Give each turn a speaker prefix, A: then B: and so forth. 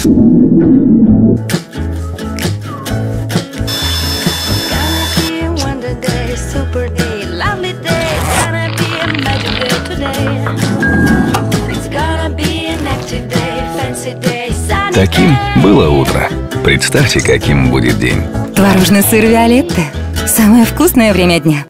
A: Таким было утро. Представьте, каким будет день.
B: Творожный сыр Виолетта. Самое вкусное время дня.